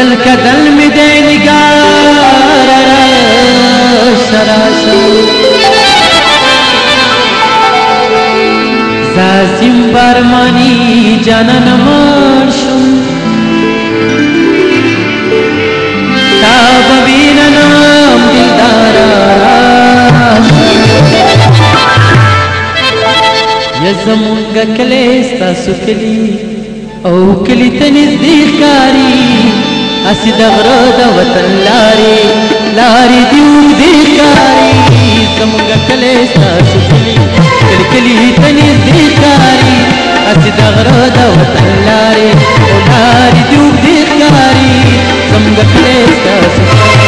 कदल कदल में दे निगार सरासर जासिम बरमानी जानन मर्शुम ताबवीन नाम दिलदारा यज़मुंगा कलेस्ता सुकली औ कली तनिज़दीकारी असी दगरदा वतन लारी लारी दीकारी यज़मुंगा कलेस्ता सुकली कली कली तनिज़दीकारी असी दगरदा वतन लारी लारी दीकारी यज़मुंगा कलेस्ता सुकली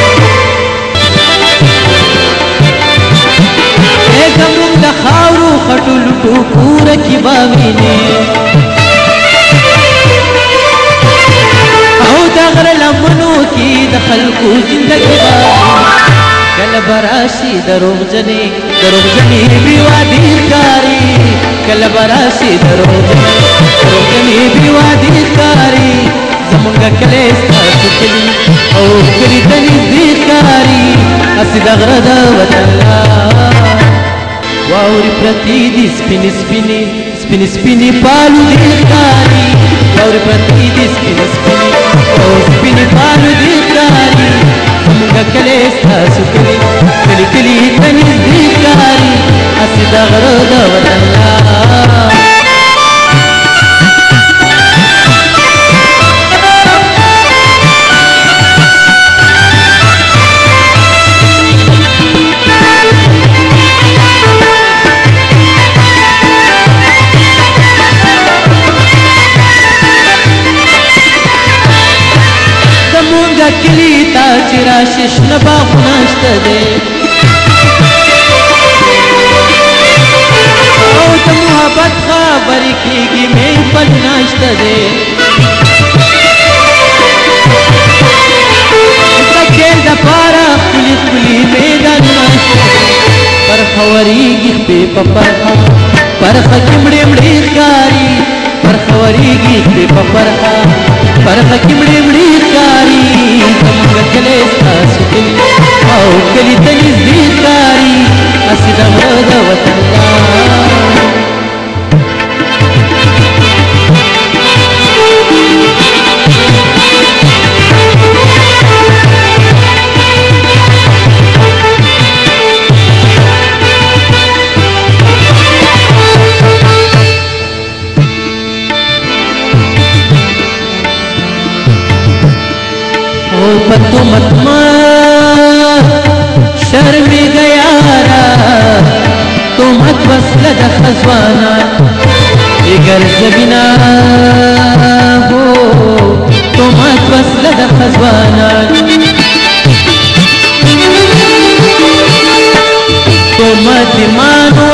यज़मुंगा खावरू खटुल टूपूर की बावीने दगर लमनों की दखल को जिंदगी कल बराशी दरोग जने विवादिकारी कल बराशी दरोग जने विवादिकारी ज़मुंगा कलेस्ता सुकली औ कली तनिज़दीकारी असी दगरदा वतल्ला वाउरी प्रतिदी स्पिनी स्पिनी स्पिनी स्पिनी पालू दिलकारी वाउरी प्रतिदी स्पिनी स्पिनी स्पिनी पालू दिलकारी ज़मुंगा कलेस्ता सुकली कली कली तनिज़दीकारी असी दगरदा वतल्ला कली ताचिरा शिश्न बाखुनाश्त दे मोहब्बत खबरी की में पन्नाश्त दे खेल दपारा कुली कुली मैदान नाश्त पर खवरी गिफ्टे पपरहा पर खकिमड़े मड़े कारी पर खवरी गिफ्टे पपरहा पर खकिमड़े मड़े कारी ज़मुंगा कलेस्ता सुकली औ कली तनिज़दीकारी असी दगरदा वतल्ला पत्तो मत शर्म गयारा तो मत बसलद खजवाना इगर जबिना हो तो मत बसलद खजवाना तो मत मानो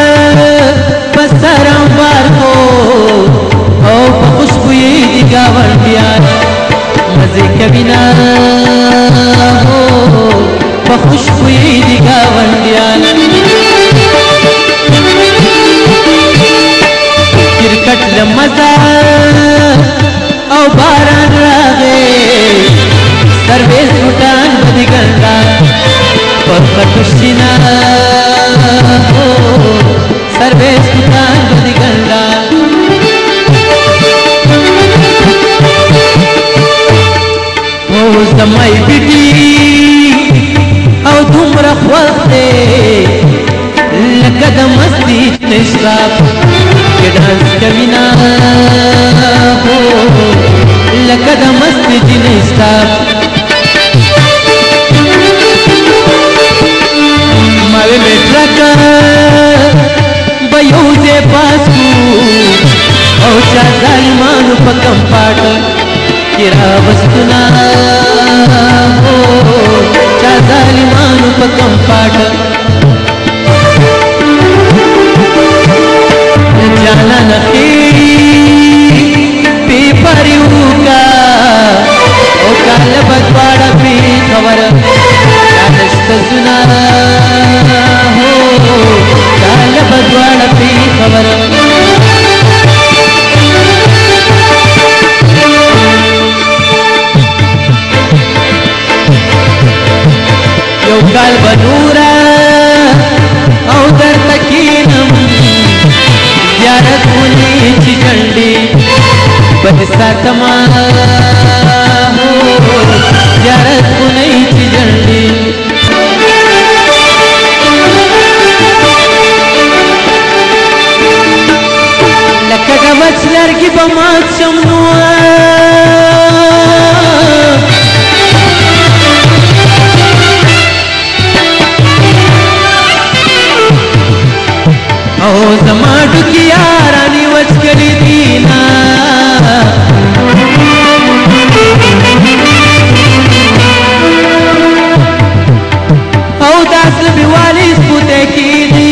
पसरम बार हो ओ खुशबू दिगावर दियार मजे कबिना हो खुशबू दिगावर दियार क्रिकेट मजा औ बारान रागे सर्वेस भूटान बदिगंगा पखुशिना हो सर्वेस भूटान बदिगंगा समय बिटी औ धूम्र ख्वास्ते लकद मस्ती निश्राप के डांस कविना हो लकद मस्ती जिनिश्राप मावे में ट्रक बयूजे पासू औ चा जालिमानु पकम पाट किरा वस्तुना हो चा जालिमानु पकम पाट जाना नखी पेपरियुका ओ काल बदवाड़ा पे खबर कालस्त सुना हो काल बदवाड़ा पे खबर کال بنورا او در تکینم زیارت کونی چی جنڈی بحثا تما زیارت کونی چی جنڈی لکه د وچ لرګي به مات شم نو او زما ډوکي یارانې وچ کړي دي نه او داسې مې والي سپوتی کېدي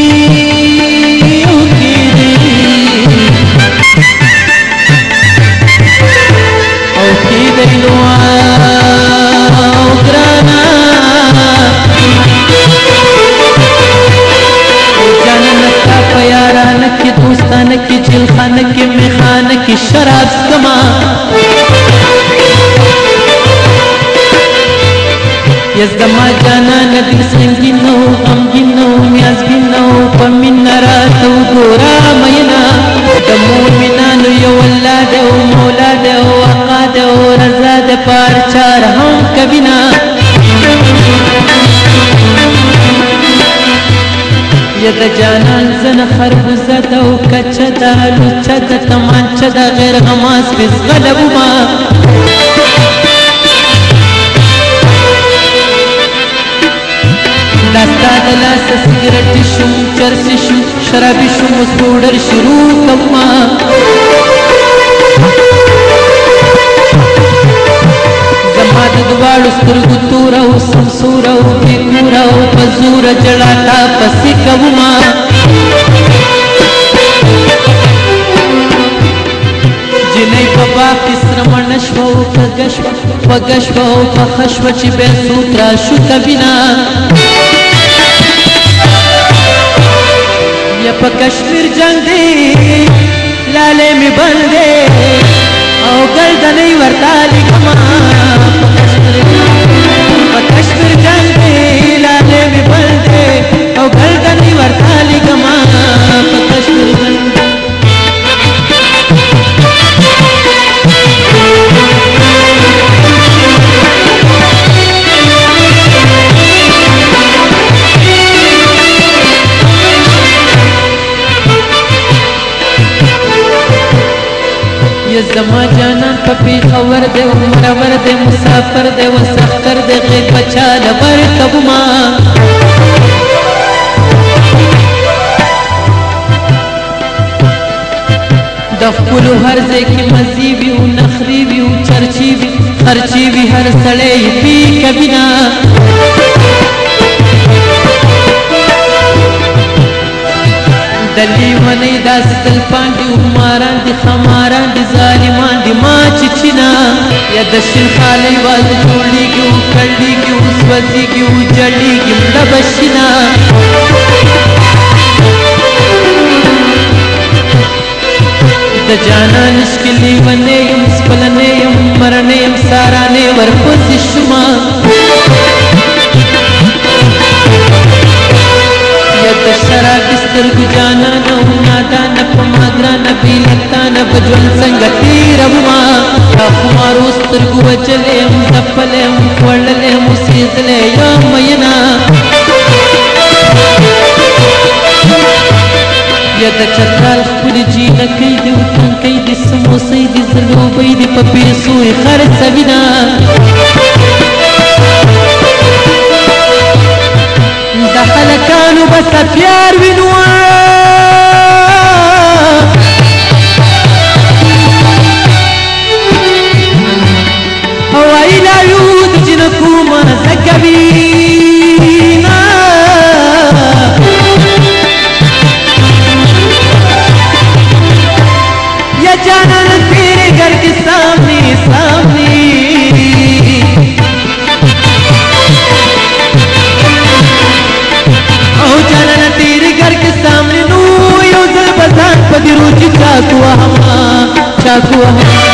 کی چل خانه کی میخانه کی شراب سکما یزدما جانا ندی سنگین نو غمگین نو میازگین نو پمین راتو گورا مینا د مومنانو یو الله د مولا د آقا د رضا د پارچار هم کبینا ید جانان زن خربوزه دا و کچه دا لوچه دا تمانچه دا غیر غماز بیز غلبو ما داستا دلاس سگرٹی شم چرسی شم شرابی شم اس پوڈر شروع کما زماد دوالو سترگو تورو سمسورو بیکورو پزور جلاتا پسی کبما جنی بابا کسرمنشو پگشو پخشو چی بے سوترا شو کبینا یا پا کشمیر جنگ دی لالے می بندے او گلدنی ورطالی کما پا کشمیر جنگ دی لالے می بندے او گلدنی ورطالی کما پا کشمیر جنگ زما جانان پپی خور دے مرور دے مسافر دے و سختر دے غیب بچا لبر کبما دخپلو ہر زے کی مزی بھی و نخری بھی و چرچی بھی خرچی بھی ہر سڑے پی کبینا دلی ونی دا ستل پاندی اماران دی خماران دی ظالمان دی ما چچنا یا دشن خالی واز جوڑی گیو کڑی گیو سوزی گیو جڑی گیو لبشنا دا جانان اشکلی ونی یم سپلنی یم مرنی یم سارانی ورپس شما د شراب سترګو جانانه و نادانه په مادرانه بېلتانه به ژوند څنګه تېرومه دا خمارو سترګو وجلی یم ځپلی یم خوړلی یم اوسېدلی یم مینه یا د چترال ښکلې جینکۍ دې و تنکۍ دې سموسۍ دې زلوبۍ دې په پیسو یې خرڅوینه دا خلکانو بس افیار وینو او ایلا یود جنکو مازه کوینا یا جانان تیرے گھر کے سامنے سامنے چاکو ہما